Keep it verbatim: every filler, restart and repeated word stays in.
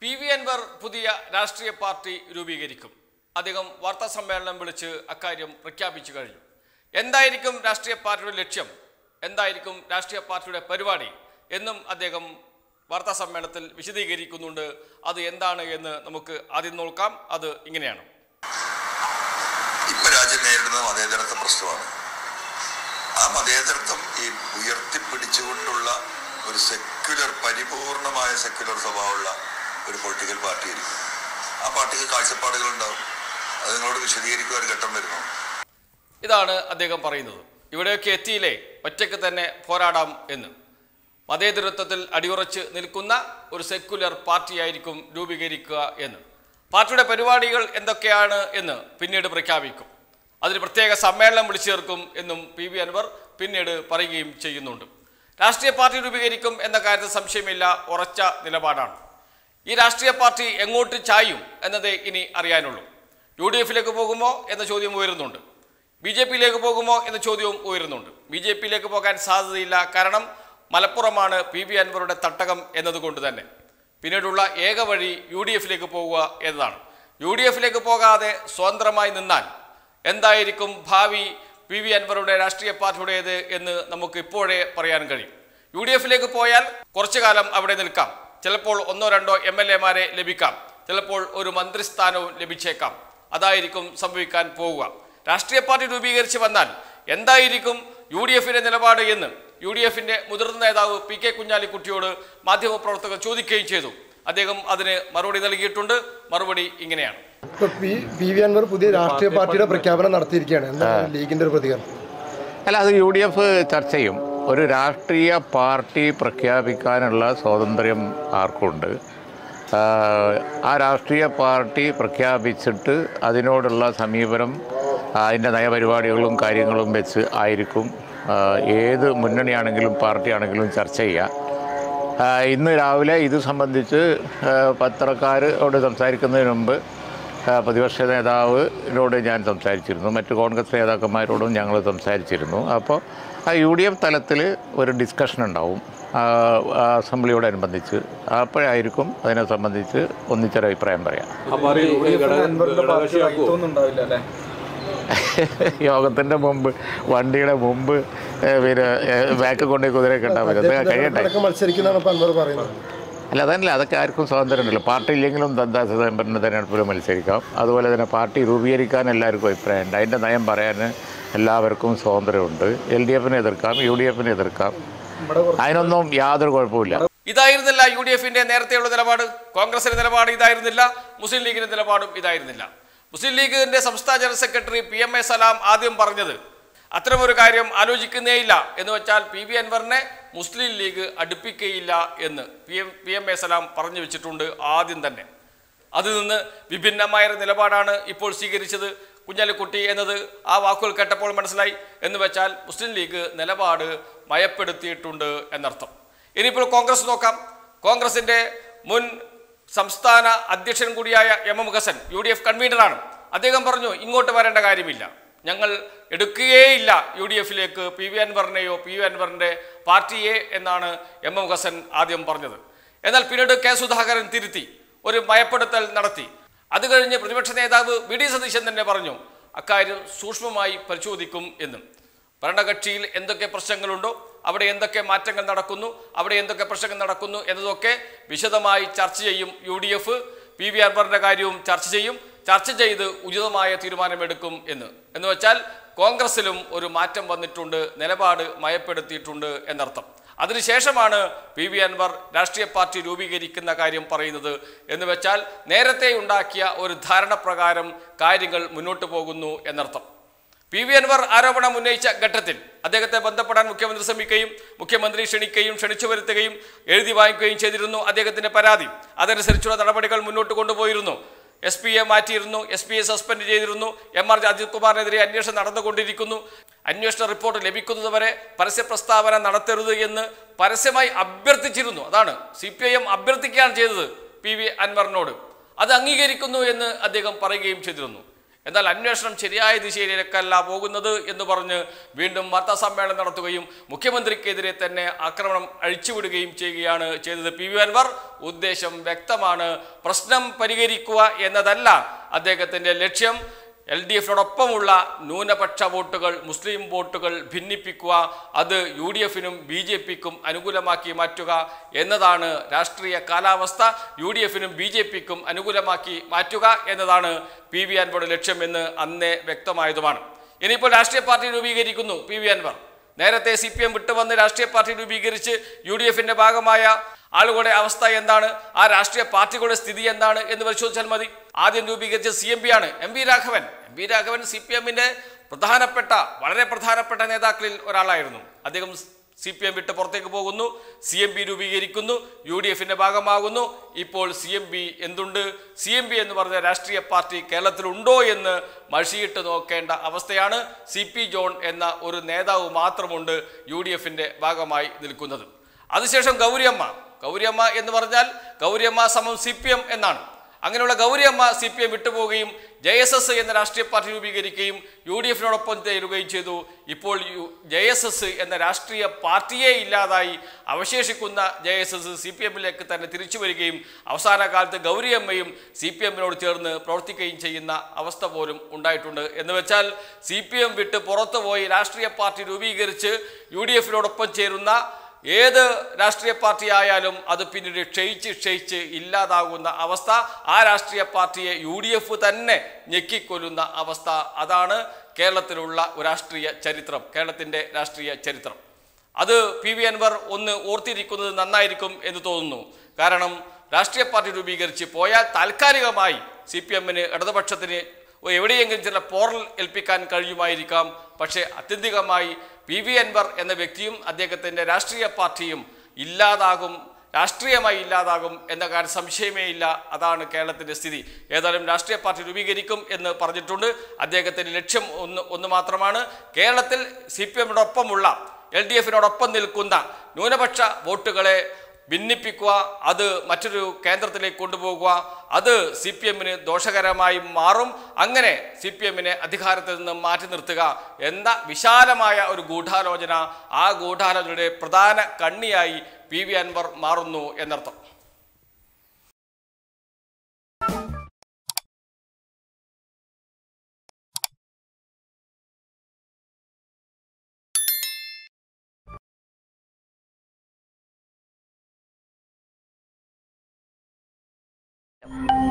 P V Anwar പുതിയ രാഷ്ട്രീയ party രൂപീകരിക്കും. അദ്ദേഹം വാർത്താ സമ്മേളനം വിളിച്ച് അക്കാര്യം പ്രഖ്യാപിച്ചു കഴിഞ്ഞു. എന്തായിരിക്കും രാഷ്ട്രീയ പാർട്ടിയുടെ ലക്ഷ്യം, എന്തായിരിക്കും രാഷ്ട്രീയ പാർട്ടിയുടെ പരിപാടി എന്നും അദ്ദേഹം വാർത്താ സമ്മേളനത്തിൽ വിശദീകരിക്കുന്നുണ്ട്. അത് എന്താണ് എന്ന് നമുക്ക് ആദ്യം നോക്കാം. അത് ഇങ്ങനെയാണ്. ഇപ്പൊ രാജ്യം നേരിടുന്ന മതേതരത്വ പ്രശ്നമാണ്. ആ മതേതരത്വം ഈ ഉയർത്തിപ്പിടിച്ചുകൊണ്ടുള്ള ഒരു സെക്യുലർ, പരിപൂർണമായ സെക്യുലർ സ്വഭാവമുള്ള ഒരു പൊളിറ്റിക്കൽ പാർട്ടി ആയിരിക്കും. ആ പാർട്ടിക്ക് കാഴ്ചപ്പാടുകൾ ഉണ്ടാവും. അത് നിങ്ങളോട് വിശദീകരിക്കുക ഒരു ഘട്ടം വരുന്നു. ഇതാണ് അദ്ദേഹം പറയുന്നത്. ഇവിടെയൊക്കെ എത്തിയില്ലേ, ഒറ്റയ്ക്ക് തന്നെ പോരാടാം എന്ന്. മതേതരത്വത്തിൽ അടിയുറച്ച് നിൽക്കുന്ന ഒരു സെക്യുലർ പാർട്ടിയായിരിക്കും രൂപീകരിക്കുക എന്ന്. പാർട്ടിയുടെ പരിപാടികൾ എന്തൊക്കെയാണ് എന്ന് പിന്നീട് പ്രഖ്യാപിക്കും. അതിന് പ്രത്യേക സമ്മേളനം വിളിച്ചു ചേർക്കും എന്നും പി വി അൻവർ പിന്നീട് പറയുകയും ചെയ്യുന്നുണ്ട്. രാഷ്ട്രീയ പാർട്ടി രൂപീകരിക്കും എന്ന കാര്യത്തിൽ സംശയമില്ല, ഉറച്ച നിലപാടാണ്. ഈ രാഷ്ട്രീയ പാർട്ടി എങ്ങോട്ട് ചായും എന്നതേ ഇനി അറിയാനുള്ളൂ. യു ഡി എഫിലേക്ക് പോകുമോ എന്ന ചോദ്യം ഉയരുന്നുണ്ട്. ബി ജെ പിയിലേക്ക് പോകുമോ എന്ന ചോദ്യവും ഉയരുന്നുണ്ട്. ബി ജെ പിയിലേക്ക് പോകാൻ സാധ്യതയില്ല. കാരണം മലപ്പുറമാണ് പി വി അൻവറുടെ തട്ടകം എന്നതുകൊണ്ട് തന്നെ. പിന്നീടുള്ള ഏക വഴി യു ഡി എഫിലേക്ക് പോകുക എന്നതാണ്. യു ഡി എഫിലേക്ക് പോകാതെ സ്വതന്ത്രമായി നിന്നാൽ എന്തായിരിക്കും ഭാവി പി വി അൻവറുടെ രാഷ്ട്രീയ പാർട്ടിയുടേത് എന്ന് നമുക്ക് ഇപ്പോഴേ പറയാൻ കഴിയും. യു ഡി എഫിലേക്ക് പോയാൽ കുറച്ചു കാലം അവിടെ നിൽക്കാം. ചിലപ്പോൾ ഒന്നോ രണ്ടോ എം എൽ എമാരെ ലഭിക്കാം, ചിലപ്പോൾ ഒരു മന്ത്രിസ്ഥാനവും ലഭിച്ചേക്കാം. അതായിരിക്കും സംഭവിക്കാൻ പോവുക. രാഷ്ട്രീയ പാർട്ടി രൂപീകരിച്ച് വന്നാൽ എന്തായിരിക്കും യു ഡി എഫിന്റെ നിലപാട് എന്ന് യു ഡി എഫിന്റെ മുതിർന്ന നേതാവ് പി കെ കുഞ്ഞാലിക്കുട്ടിയോട് മാധ്യമപ്രവർത്തകർ ചോദിക്കുകയും ചെയ്തു. അദ്ദേഹം അതിന് മറുപടി നൽകിയിട്ടുണ്ട്. മറുപടി ഇങ്ങനെയാണ്. പി വി അൻവർ പുതിയ രാഷ്ട്രീയ പാർട്ടിയുടെ പ്രഖ്യാപനം നടത്തിയിരിക്കുകയാണ്. എന്താണ് ലീഗിന്റെ ഒരു പ്രതികരണം? അല്ല, അത് യു ഡി എഫ് ചർച്ച ചെയ്യും. ഒരു രാഷ്ട്രീയ പാർട്ടി പ്രഖ്യാപിക്കാനുള്ള സ്വാതന്ത്ര്യം ആർക്കുണ്ട്? ആ രാഷ്ട്രീയ പാർട്ടി പ്രഖ്യാപിച്ചിട്ട് അതിനോടുള്ള സമീപനം, അതിൻ്റെ നയപരിപാടികളും കാര്യങ്ങളും വെച്ച് ആയിരിക്കും ഏത് മുന്നണിയാണെങ്കിലും പാർട്ടിയാണെങ്കിലും ചർച്ച ചെയ്യുക. ഇന്ന് രാവിലെ ഇത് സംബന്ധിച്ച് പത്രക്കാരോട് സംസാരിക്കുന്നതിന് മുമ്പ് പ്രതിപക്ഷ നേതാവിനോട് ഞാൻ സംസാരിച്ചിരുന്നു, മറ്റ് കോൺഗ്രസ് നേതാക്കന്മാരോടും ഞങ്ങൾ സംസാരിച്ചിരുന്നു. അപ്പോൾ ആ യു ഡി എഫ് തലത്തിൽ ഒരു ഡിസ്കഷൻ ഉണ്ടാവും അസംബ്ലിയോടനുബന്ധിച്ച്. അപ്പോഴായിരിക്കും അതിനെ സംബന്ധിച്ച് ഒന്നിച്ചൊരു അഭിപ്രായം പറയാം. യോഗത്തിൻ്റെ മുമ്പ്, വണ്ടിയുടെ മുമ്പ് പിന്നെ ബാക്ക് കൊണ്ടേ കുതിരയൊക്കെ ഉണ്ടാവില്ല. കഴിയട്ടെ. അല്ല, അതല്ല, അതൊക്കെ ആർക്കും സ്വാതന്ത്ര്യമുണ്ടല്ലോ. പാർട്ടി ഇല്ലെങ്കിലും തദ്ദേശ സ്വയംഭരണ തെരഞ്ഞെടുപ്പിൽ മത്സരിക്കാം. അതുപോലെ തന്നെ പാർട്ടി രൂപീകരിക്കാൻ എല്ലാവർക്കും അഭിപ്രായമുണ്ട്. അതിൻ്റെ നയം പറയാൻ എല്ലാവർക്കും സ്വാതന്ത്ര്യമുണ്ട്. എൽ ഡി എഫിനെ എതിർക്കാം, യു ഡി എഫിനെ എതിർക്കാം. അതിനൊന്നും യാതൊരു കുഴപ്പമില്ല. ഇതായിരുന്നില്ല യു ഡി എഫിന്റെ നേരത്തെയുള്ള നിലപാട്. കോൺഗ്രസിന്റെ നിലപാട് ഇതായിരുന്നില്ല. മുസ്ലിം ലീഗിന്റെ നിലപാടും ഇതായിരുന്നില്ല. മുസ്ലിം ലീഗിന്റെ സംസ്ഥാന general secretary P M A Salam ആദ്യം പറഞ്ഞത് അത്തരമൊരു കാര്യം ആലോചിക്കുന്നേയില്ല എന്ന് വെച്ചാൽ പി വി അൻവറിനെ മുസ്ലിം ലീഗ് അടുപ്പിക്കുകയില്ല എന്ന് P M P M A Salam പറഞ്ഞു വെച്ചിട്ടുണ്ട് ആദ്യം തന്നെ. അതിൽ നിന്ന് വിഭിന്നമായ നിലപാടാണ് ഇപ്പോൾ സ്വീകരിച്ചത് കുഞ്ഞാലിക്കുട്ടി എന്നത് ആ വാക്കുകൾ കേട്ടപ്പോൾ മനസ്സിലായി. എന്ന് വെച്ചാൽ മുസ്ലിം ലീഗ് നിലപാട് മയപ്പെടുത്തിയിട്ടുണ്ട് എന്നർത്ഥം. ഇനിയിപ്പോൾ കോൺഗ്രസ് നോക്കാം. കോൺഗ്രസിന്റെ മുൻ സംസ്ഥാന അധ്യക്ഷൻ കൂടിയായ M M Hassan U D F കൺവീനറാണ്. അദ്ദേഹം പറഞ്ഞു ഇങ്ങോട്ട് വരേണ്ട കാര്യമില്ല, ഞങ്ങൾ എടുക്കുകയേയില്ല യു ഡി എഫിലേക്ക് പി വി അൻവറിനെയോ പി വി അൻവറിൻ്റെ പാർട്ടിയെ എന്നാണ് എം എം ഹസൻ ആദ്യം പറഞ്ഞത്. എന്നാൽ പിന്നീട് കെ സുധാകരൻ തിരുത്തി, ഒരു മയപ്പെടുത്തൽ നടത്തി. അത് കഴിഞ്ഞ് പ്രതിപക്ഷ നേതാവ് വി ഡി സതീശൻ തന്നെ പറഞ്ഞു അക്കാര്യം സൂക്ഷ്മമായി പരിശോധിക്കും എന്നും. ഭരണകക്ഷിയിൽ എന്തൊക്കെ പ്രശ്നങ്ങളുണ്ടോ, അവിടെ എന്തൊക്കെ മാറ്റങ്ങൾ നടക്കുന്നു, അവിടെ എന്തൊക്കെ പ്രശ്നങ്ങൾ നടക്കുന്നു എന്നതൊക്കെ വിശദമായി ചർച്ച ചെയ്യും U D F. P V അൻവറിൻ്റെ കാര്യവും ചർച്ച ചെയ്യും. ചർച്ച ചെയ്ത് ഉചിതമായ തീരുമാനമെടുക്കും എന്ന് എന്ന് വെച്ചാൽ കോൺഗ്രസിലും ഒരു മാറ്റം വന്നിട്ടുണ്ട്, നിലപാട് മയപ്പെടുത്തിയിട്ടുണ്ട് എന്നർത്ഥം. അതിനുശേഷമാണ് പി വി അൻവർ രാഷ്ട്രീയ പാർട്ടി രൂപീകരിക്കുന്ന കാര്യം പറയുന്നത്. എന്ന് വെച്ചാൽ നേരത്തെ ഉണ്ടാക്കിയ ഒരു ധാരണ പ്രകാരം കാര്യങ്ങൾ മുന്നോട്ട് പോകുന്നു എന്നർത്ഥം. പി വി അൻവർ ആരോപണം ഉന്നയിച്ച ഘട്ടത്തിൽ അദ്ദേഹത്തെ ബന്ധപ്പെടാൻ മുഖ്യമന്ത്രി ശ്രമിക്കുകയും മുഖ്യമന്ത്രി ക്ഷണിക്കുകയും ക്ഷണിച്ചു വരുത്തുകയും എഴുതി വാങ്ങിക്കുകയും ചെയ്തിരുന്നു അദ്ദേഹത്തിന്റെ പരാതി. അതനുസരിച്ചുള്ള നടപടികൾ മുന്നോട്ട് കൊണ്ടുപോയിരുന്നു. എസ് പിയെ മാറ്റിയിരുന്നു, എസ് പിയെ സസ്പെൻഡ് ചെയ്തിരുന്നു. എം ആർ അജിത് കുമാറിനെതിരെ അന്വേഷണം നടന്നുകൊണ്ടിരിക്കുന്നു. അന്വേഷണ റിപ്പോർട്ട് ലഭിക്കുന്നതുവരെ പരസ്യ പ്രസ്താവന നടത്തരുത് എന്ന് പരസ്യമായി അഭ്യർത്ഥിച്ചിരുന്നു. അതാണ് സി പി ഐ എം അഭ്യർത്ഥിക്കുകയാണ് ചെയ്തത് പി വി അൻവറിനോട്. അത് അംഗീകരിക്കുന്നു എന്ന് അദ്ദേഹം പറയുകയും ചെയ്തിരുന്നു. എന്നാൽ അന്വേഷണം ശരിയായ ദിശയിലേക്കല്ല പോകുന്നത് എന്ന് പറഞ്ഞ് വീണ്ടും വാർത്താസമ്മേളനം നടത്തുകയും മുഖ്യമന്ത്രിക്കെതിരെ തന്നെ ആക്രമണം അഴിച്ചുവിടുകയും ചെയ്യുകയാണ് ചെയ്തത് പി വി അൻവർ. ഉദ്ദേശം വ്യക്തമാണ്. പ്രശ്നം പരിഹരിക്കുക എന്നതല്ല അദ്ദേഹത്തിൻ്റെ ലക്ഷ്യം. എൽ ഡി എഫിനോടൊപ്പമുള്ള ന്യൂനപക്ഷ വോട്ടുകൾ, മുസ്ലിം വോട്ടുകൾ ഭിന്നിപ്പിക്കുക, അത് യു ഡി എഫിനും ബി ജെ പിക്കും അനുകൂലമാക്കി മാറ്റുക എന്നതാണ് രാഷ്ട്രീയ കാലാവസ്ഥ. യു ഡി എഫിനും ബി ജെ പിക്കും അനുകൂലമാക്കി മാറ്റുക എന്നതാണ് പി വി അൻവറുടെ ലക്ഷ്യമെന്ന് അന്നേ വ്യക്തമായതുമാണ്. ഇനിയിപ്പോൾ രാഷ്ട്രീയ പാർട്ടി രൂപീകരിക്കുന്നു പി വി അൻവർ. നേരത്തെ സി പി എം വിട്ടുവന്ന് രാഷ്ട്രീയ പാർട്ടി രൂപീകരിച്ച് യു ഡി എഫിൻ്റെ ഭാഗമായ ആളുകളുടെ അവസ്ഥ എന്താണ്, ആ രാഷ്ട്രീയ പാർട്ടികളുടെ സ്ഥിതി എന്താണ് എന്ന് പരിശോധിച്ചാൽ മതി. ആദ്യം രൂപീകരിച്ച സി എം പി ആണ് M V Raghavan. M V Raghavan C P എമ്മിൻ്റെ പ്രധാനപ്പെട്ട വളരെ പ്രധാനപ്പെട്ട നേതാക്കളിൽ ഒരാളായിരുന്നു. അദ്ദേഹം സി പി എം വിട്ട് പുറത്തേക്ക് പോകുന്നു, സി എം പി രൂപീകരിക്കുന്നു, യു ഡി എഫിൻ്റെ ഭാഗമാകുന്നു. ഇപ്പോൾ സി എം പി എന്തുണ്ട്? സി എം പി എന്ന് പറഞ്ഞ രാഷ്ട്രീയ പാർട്ടി കേരളത്തിലുണ്ടോ എന്ന് മഷിയിട്ട് നോക്കേണ്ട അവസ്ഥയാണ്. സി പി ജോൺ എന്ന ഒരു നേതാവ് മാത്രമുണ്ട് യു ഡി എഫിൻ്റെ ഭാഗമായി നിൽക്കുന്നത്. അതിനുശേഷം ഗൗരിയമ്മ. ഗൗരിയമ്മ എന്ന് പറഞ്ഞാൽ ഗൗരിയമ്മ സമം സി പി എം എന്നാണ്. അങ്ങനെയുള്ള ഗൗരിയമ്മ സി പി എം വിട്ടുപോവുകയും ജെ എസ് എസ് എന്ന രാഷ്ട്രീയ പാർട്ടി രൂപീകരിക്കുകയും യു ഡി എഫിനോടൊപ്പം ചേരുകയും ചെയ്തു. ഇപ്പോൾ യു ജെ എസ് എസ് എന്ന രാഷ്ട്രീയ പാർട്ടിയെ ഇല്ലാതായി അവശേഷിക്കുന്ന J S S C P എമ്മിലേക്ക് തന്നെ തിരിച്ചു വരികയും അവസാന കാലത്ത് ഗൗരിയമ്മയും സി പി എമ്മിനോട് ചേർന്ന് പ്രവർത്തിക്കുകയും ചെയ്യുന്ന അവസ്ഥ പോലും ഉണ്ടായിട്ടുണ്ട്. എന്ന് വെച്ചാൽ സി പി എം വിട്ട് പുറത്തു പോയി രാഷ്ട്രീയ പാർട്ടി രൂപീകരിച്ച് യു ഡി എഫിനോടൊപ്പം ചേരുന്ന ഏത് രാഷ്ട്രീയ പാർട്ടി ആയാലും അത് പിന്നീട് ക്ഷയിച്ച് ക്ഷയിച്ച് ഇല്ലാതാകുന്ന അവസ്ഥ, ആ രാഷ്ട്രീയ പാർട്ടിയെ യു ഡി എഫ് തന്നെ ഞെക്കിക്കൊല്ലുന്ന അവസ്ഥ. അതാണ് കേരളത്തിലുള്ള രാഷ്ട്രീയ ചരിത്രം, കേരളത്തിൻ്റെ രാഷ്ട്രീയ ചരിത്രം. അത് പി വി അൻവർ ഒന്ന് ഓർത്തിരിക്കുന്നത് നന്നായിരിക്കും എന്ന് തോന്നുന്നു. കാരണം രാഷ്ട്രീയ പാർട്ടി രൂപീകരിച്ച് പോയാൽ താൽക്കാലികമായി സി പി എമ്മിന് ഇടതുപക്ഷത്തിന് എവിടെയെങ്കിലും ചില പോറൽ ഏൽപ്പിക്കാൻ കഴിയുമായിരിക്കാം. പക്ഷേ ആത്യന്തികമായി പി വി അൻവർ എന്ന വ്യക്തിയും അദ്ദേഹത്തിൻ്റെ രാഷ്ട്രീയ പാർട്ടിയും ഇല്ലാതാകും, രാഷ്ട്രീയമായി ഇല്ലാതാകും എന്ന കാര്യം സംശയമേ ഇല്ല. അതാണ് കേരളത്തിൻ്റെ സ്ഥിതി. ഏതായാലും രാഷ്ട്രീയ പാർട്ടി രൂപീകരിക്കും എന്ന് പറഞ്ഞിട്ടുണ്ട്. അദ്ദേഹത്തിൻ്റെ ലക്ഷ്യം ഒന്ന് ഒന്ന് മാത്രമാണ്. കേരളത്തിൽ സി പി എമ്മിനോടൊപ്പമുള്ള എൽ ഡി എഫിനോടൊപ്പം നിൽക്കുന്ന ന്യൂനപക്ഷ വോട്ടുകളെ ഭിന്നിപ്പിക്കുക, അത് മറ്റൊരു കേന്ദ്രത്തിലേക്ക് കൊണ്ടുപോകുക, അത് സി പി എമ്മിന് ദോഷകരമായി മാറും. അങ്ങനെ സി പി എമ്മിനെ അധികാരത്തിൽ നിന്ന് മാറ്റി നിർത്തുക എന്ന വിശാലമായ ഒരു ഗൂഢാലോചന, ആ ഗൂഢാലോചനയുടെ പ്രധാന കണ്ണിയായി പി വി അൻവർ മാറുന്നു എന്നർത്ഥം. you